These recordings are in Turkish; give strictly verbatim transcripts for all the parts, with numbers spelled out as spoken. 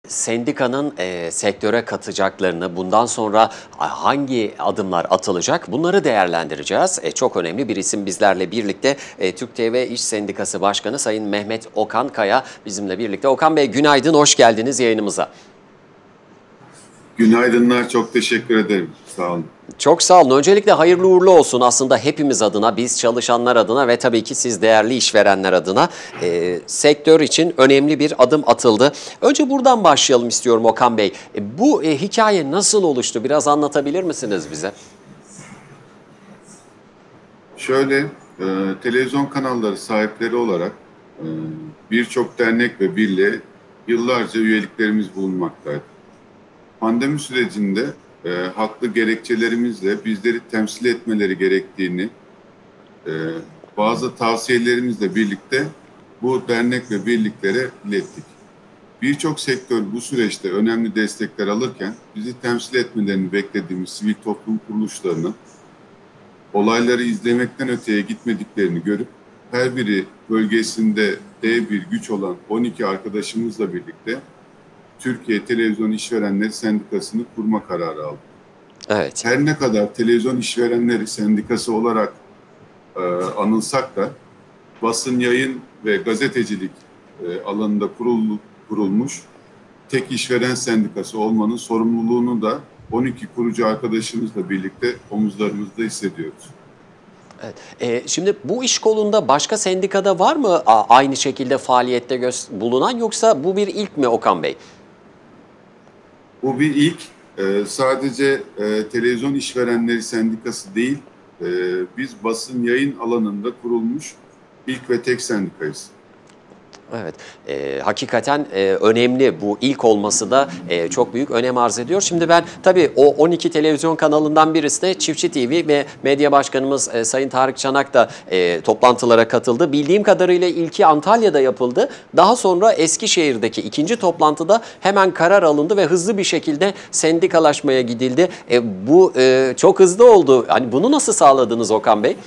Sendikanın e, sektöre katacaklarını, bundan sonra hangi adımlar atılacak bunları değerlendireceğiz. E, çok önemli bir isim bizlerle birlikte. E, Türk T V İş Sendikası Başkanı Sayın Mehmet Okan Kaya bizimle birlikte. Okan Bey günaydın, hoş geldiniz yayınımıza. Günaydınlar, çok teşekkür ederim. Sağ olun. Çok sağ olun. Öncelikle hayırlı uğurlu olsun aslında hepimiz adına, biz çalışanlar adına ve tabii ki siz değerli işverenler adına e, sektör için önemli bir adım atıldı. Önce buradan başlayalım istiyorum Okan Bey. E, bu e, hikaye nasıl oluştu? Biraz anlatabilir misiniz bize? Şöyle, e, televizyon kanalları sahipleri olarak e, birçok dernek ve birliğe yıllarca üyeliklerimiz bulunmaktaydı. Pandemi sürecinde e, haklı gerekçelerimizle bizleri temsil etmeleri gerektiğini, e, bazı tavsiyelerimizle birlikte bu dernek ve birliklere ilettik. Birçok sektör bu süreçte önemli destekler alırken bizi temsil etmelerini beklediğimiz sivil toplum kuruluşlarının olayları izlemekten öteye gitmediklerini görüp her biri bölgesinde dev bir güç olan on iki arkadaşımızla birlikte Türkiye Televizyon İşverenleri Sendikası'nı kurma kararı aldık. Evet. Her ne kadar Televizyon İşverenleri Sendikası olarak e, anılsak da basın, yayın ve gazetecilik e, alanında kurul, kurulmuş tek işveren sendikası olmanın sorumluluğunu da on iki kurucu arkadaşımızla birlikte omuzlarımızda hissediyoruz. Evet. E, şimdi bu iş kolunda başka sendikada var mı a, aynı şekilde faaliyette bulunan, yoksa bu bir ilk mi Okan Bey? Bu bir ilk. Ee, sadece e, televizyon işverenleri sendikası değil, e, biz basın yayın alanında kurulmuş ilk ve tek sendikayız. Evet, e, hakikaten e, önemli, bu ilk olması da e, çok büyük önem arz ediyor. Şimdi ben tabii o on iki televizyon kanalından birisi de Çiftçi T V ve Medya Başkanımız e, Sayın Tarık Çanak da e, toplantılara katıldı. Bildiğim kadarıyla ilki Antalya'da yapıldı. Daha sonra Eskişehir'deki ikinci toplantıda hemen karar alındı ve hızlı bir şekilde sendikalaşmaya gidildi. E, bu e, çok hızlı oldu. Hani bunu nasıl sağladınız Okan Bey?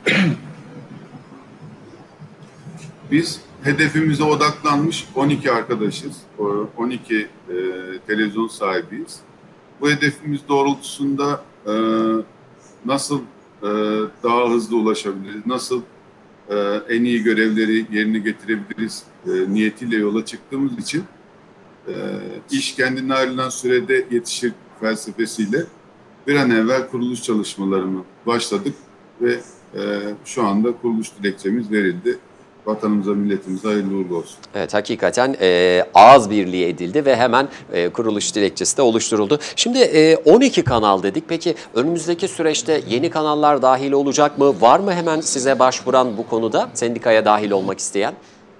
Biz hedefimize odaklanmış on iki arkadaşız, on iki e, televizyon sahibiyiz. Bu hedefimiz doğrultusunda e, nasıl e, daha hızlı ulaşabiliriz, nasıl e, en iyi görevleri yerine getirebiliriz e, niyetiyle yola çıktığımız için e, iş kendine ayrılan sürede yetişir felsefesiyle bir an evvel kuruluş çalışmalarını başladık ve e, şu anda kuruluş dilekçemiz verildi. Vatanımıza, milletimize hayırlı uğurlu olsun. Evet, hakikaten e, ağız birliği edildi ve hemen e, kuruluş dilekçesi de oluşturuldu. Şimdi e, on iki kanal dedik. Peki önümüzdeki süreçte yeni kanallar dahil olacak mı? Var mı hemen size başvuran bu konuda, sendikaya dahil olmak isteyen?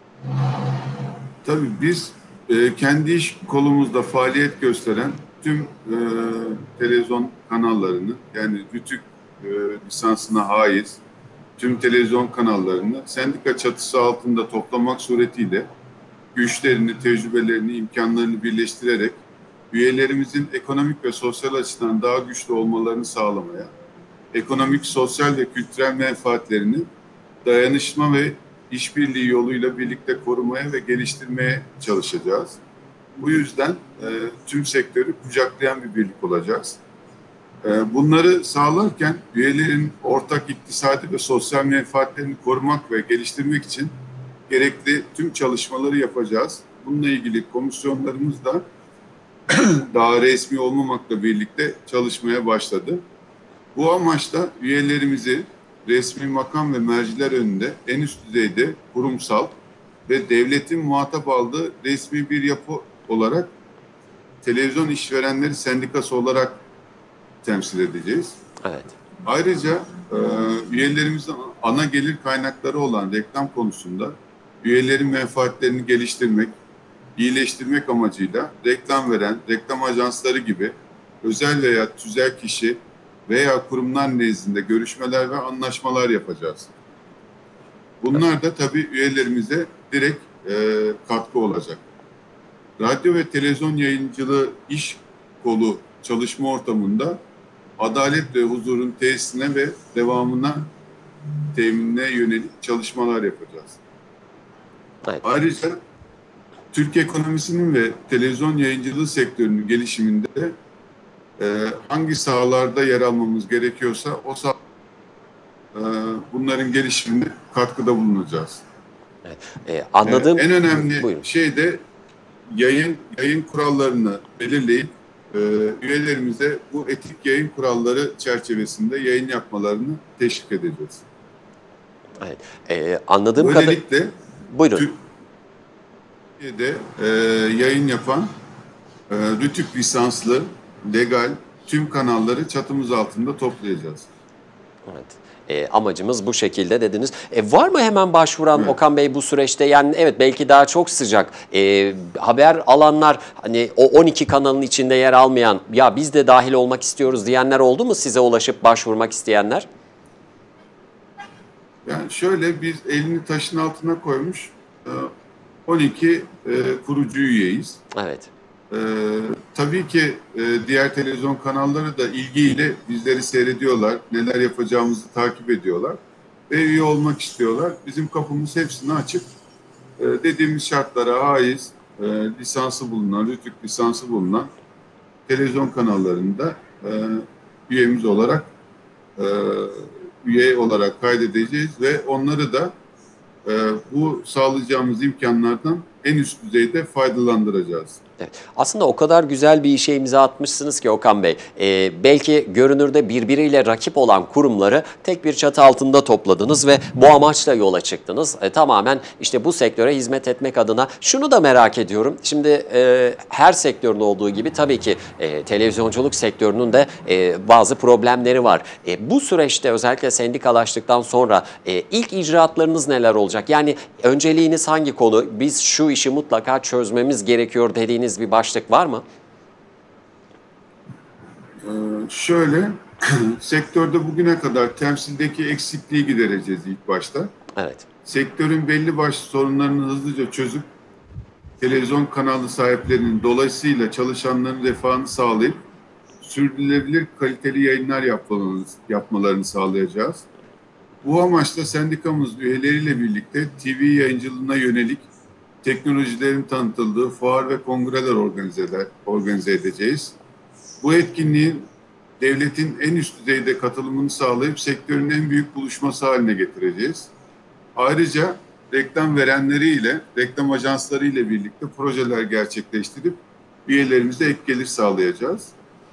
Tabii biz e, kendi iş kolumuzda faaliyet gösteren tüm e, televizyon kanallarını, yani Rütük e, lisansına haiz tüm televizyon kanallarını sendika çatısı altında toplamak suretiyle güçlerini, tecrübelerini, imkanlarını birleştirerek üyelerimizin ekonomik ve sosyal açıdan daha güçlü olmalarını sağlamaya, ekonomik, sosyal ve kültürel menfaatlerini dayanışma ve işbirliği yoluyla birlikte korumaya ve geliştirmeye çalışacağız. Bu yüzden e, tüm sektörü kucaklayan bir birlik olacağız. E, bunları sağlarken üyelerin ortak iktisadi ve sosyal menfaatlerini korumak ve geliştirmek için gerekli tüm çalışmaları yapacağız. Bununla ilgili komisyonlarımız da daha resmi olmamakla birlikte çalışmaya başladı. Bu amaçla üyelerimizi resmi makam ve merciler önünde en üst düzeyde kurumsal ve devletin muhatap aldığı resmi bir yapı olarak Televizyon İşverenleri Sendikası olarak temsil edeceğiz. Evet. Ayrıca e, üyelerimizin ana gelir kaynakları olan reklam konusunda üyelerin menfaatlerini geliştirmek, iyileştirmek amacıyla reklam veren reklam ajansları gibi özel veya tüzel kişi veya kurumlar nezdinde görüşmeler ve anlaşmalar yapacağız. Bunlar da tabii üyelerimize direkt e, katkı olacak. Radyo ve televizyon yayıncılığı iş kolu çalışma ortamında adalet ve huzurun tesisine ve devamına teminine yönelik çalışmalar yapacağız. Evet. Ayrıca Türk ekonomisinin ve televizyon yayıncılığı sektörünün gelişiminde e, hangi sahalarda yer almamız gerekiyorsa o sah e, bunların gelişimine katkıda bulunacağız. Evet. E, anladığım... E, en önemli Buyurun. şey de yayın yayın kurallarını belirleyip e, üyelerimize bu etik yayın kuralları çerçevesinde yayın yapmalarını teşvik edeceğiz. Evet. E, anladığım kadar... Böylelikle Buyurun. Türkiye'de e, yayın yapan e, RTÜK lisanslı, legal tüm kanalları çatımız altında toplayacağız. Evet. E, amacımız bu şekilde dediniz. E, var mı hemen başvuran Evet. Okan Bey bu süreçte? Yani evet, belki daha çok sıcak. E, haber alanlar, hani o on iki kanalın içinde yer almayan, ya biz de dahil olmak istiyoruz diyenler oldu mu, size ulaşıp başvurmak isteyenler? Yani şöyle, biz elini taşın altına koymuş e, on iki e, kurucu üyeyiz. Evet. Ee, tabii ki e, diğer televizyon kanalları da ilgiyle bizleri seyrediyorlar, neler yapacağımızı takip ediyorlar ve üye olmak istiyorlar. Bizim kapımız hepsine açık. Ee, dediğimiz şartlara haiz, e, lisansı bulunan, RTÜK lisansı bulunan televizyon kanallarında e, üyemiz olarak e, üye olarak kaydedeceğiz ve onları da e, bu sağlayacağımız imkanlardan en üst düzeyde faydalandıracağız. Evet. Aslında o kadar güzel bir işe imza atmışsınız ki Okan Bey. Ee, belki görünürde birbiriyle rakip olan kurumları tek bir çatı altında topladınız ve bu amaçla yola çıktınız. E, tamamen işte bu sektöre hizmet etmek adına. Şunu da merak ediyorum. Şimdi e, her sektörün olduğu gibi tabii ki e, televizyonculuk sektörünün de e, bazı problemleri var. E, bu süreçte özellikle sendikalaştıktan sonra e, ilk icraatlarınız neler olacak? Yani önceliğiniz hangi konu? Biz şu işi mutlaka çözmemiz gerekiyor dediğiniz bir başlık var mı? Ee, şöyle, sektörde bugüne kadar temsildeki eksikliği gidereceğiz ilk başta. Evet. Sektörün belli başlı sorunlarını hızlıca çözüp televizyon kanalı sahiplerinin, dolayısıyla çalışanların refahını sağlayıp sürdürülebilir kaliteli yayınlar yapmalarını, yapmalarını sağlayacağız. Bu amaçla sendikamız üyeleriyle birlikte T V yayıncılığına yönelik teknolojilerin tanıtıldığı fuar ve kongreler organize, eder, organize edeceğiz. Bu etkinliğin devletin en üst düzeyde katılımını sağlayıp sektörün en büyük buluşması haline getireceğiz. Ayrıca reklam verenleriyle, reklam ajansları ile birlikte projeler gerçekleştirip üyelerimize ek gelir sağlayacağız.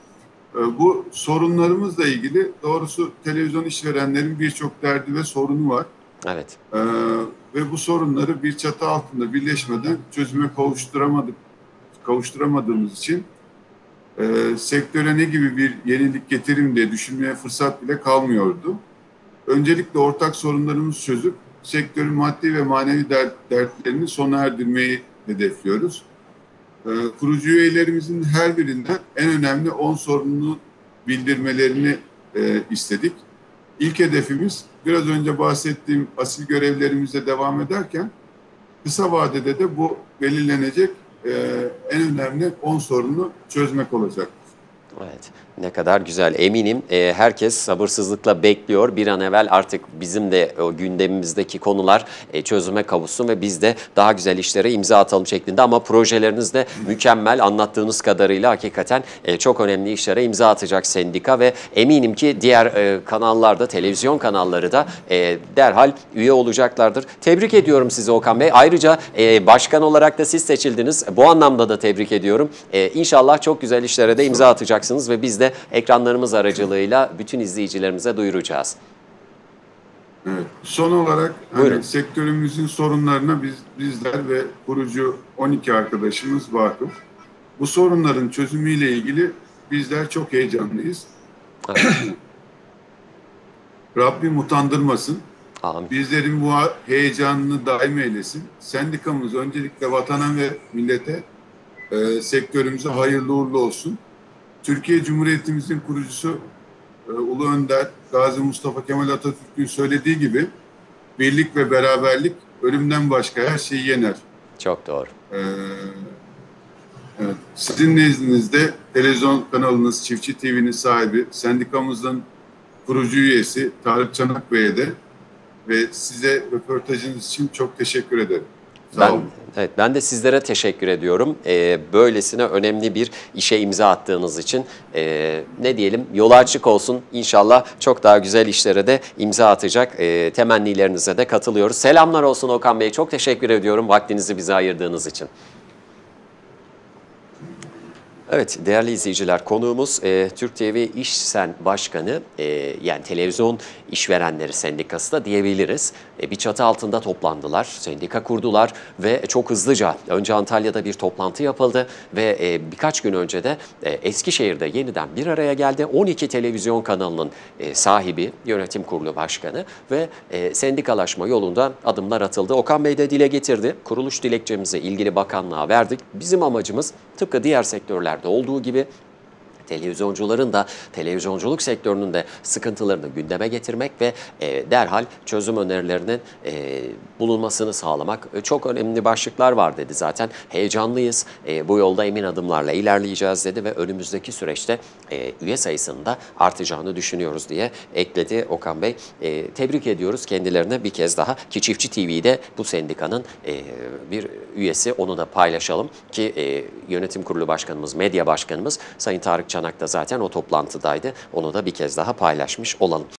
Bu sorunlarımızla ilgili, doğrusu televizyon işverenlerin birçok derdi ve sorunu var. Evet. Ee, ve bu sorunları bir çatı altında birleşmeden çözüme kavuşturamadık, kavuşturamadığımız için e, sektöre ne gibi bir yenilik getirim diye düşünmeye fırsat bile kalmıyordu. Öncelikle ortak sorunlarımızı çözüp sektörün maddi ve manevi dert, dertlerini sona erdirmeyi hedefliyoruz. Ee, kurucu üyelerimizin her birinden en önemli on sorununu bildirmelerini e, istedik. İlk hedefimiz, biraz önce bahsettiğim asil görevlerimize devam ederken, kısa vadede de bu belirlenecek e, en önemli on sorunu çözmek olacak. Evet, ne kadar güzel. Eminim e, herkes sabırsızlıkla bekliyor. Bir an evvel artık bizim de o gündemimizdeki konular e, çözüme kavuşsun ve biz de daha güzel işlere imza atalım şeklinde. Ama projeleriniz de mükemmel, anlattığınız kadarıyla hakikaten e, çok önemli işlere imza atacak sendika ve eminim ki diğer e, kanallarda, televizyon kanalları da e, derhal üye olacaklardır. Tebrik ediyorum sizi Okan Bey. Ayrıca e, başkan olarak da siz seçildiniz. Bu anlamda da tebrik ediyorum. E, İnşallah çok güzel işlere de imza atacaksınız ve biz de ekranlarımız aracılığıyla bütün izleyicilerimize duyuracağız. Evet. Son olarak hani sektörümüzün sorunlarına biz bizler ve kurucu on iki arkadaşımız vakıf. Bu sorunların çözümüyle ilgili bizler çok heyecanlıyız. Evet. Rabbim utandırmasın. Amin. Bizlerin bu heyecanını daim eylesin. Sendikamız öncelikle vatana ve millete, e, sektörümüze hayırlı uğurlu olsun. Türkiye Cumhuriyetimizin kurucusu e, Ulu Önder Gazi Mustafa Kemal Atatürk'ün söylediği gibi birlik ve beraberlik ölümden başka her şeyi yener. Çok doğru. Ee, evet. Sizin nezdinizde televizyon kanalınız Çiftçi T V'nin sahibi, sendikamızın kurucu üyesi Tarık Çanak Bey'e de ve size röportajınız için çok teşekkür ederim. Sağ Ben, olun. evet, ben de sizlere teşekkür ediyorum. Ee, böylesine önemli bir işe imza attığınız için ee, ne diyelim, yolu açık olsun. İnşallah çok daha güzel işlere de imza atacak ee, temennilerinize de katılıyoruz. Selamlar olsun Okan Bey. Çok teşekkür ediyorum vaktinizi bize ayırdığınız için. Evet, değerli izleyiciler, konuğumuz e, Türk T V İşsen Başkanı, e, yani Televizyon İşverenleri Sendikası da diyebiliriz. E, bir çatı altında toplandılar, sendika kurdular ve çok hızlıca önce Antalya'da bir toplantı yapıldı ve e, birkaç gün önce de e, Eskişehir'de yeniden bir araya geldi. on iki televizyon kanalının e, sahibi, yönetim kurulu başkanı ve e, sendikalaşma yolunda adımlar atıldı. Okan Bey de dile getirdi. Kuruluş dilekçemizi ilgili bakanlığa verdik. Bizim amacımız tıpkı diğer sektörlerde olduğu gibi televizyoncuların da, televizyonculuk sektörünün de sıkıntılarını gündeme getirmek ve e, derhal çözüm önerilerinin e, bulunmasını sağlamak. E, çok önemli başlıklar var dedi zaten. Heyecanlıyız, e, bu yolda emin adımlarla ilerleyeceğiz dedi ve önümüzdeki süreçte e, üye sayısının da artacağını düşünüyoruz diye ekledi Okan Bey. E, tebrik ediyoruz kendilerine bir kez daha ki Çiftçi T V'de bu sendikanın e, bir üyesi, onu da paylaşalım ki e, yönetim kurulu başkanımız, medya başkanımız Sayın Tarık Çanak da zaten o toplantıdaydı. Onu da bir kez daha paylaşmış olalım.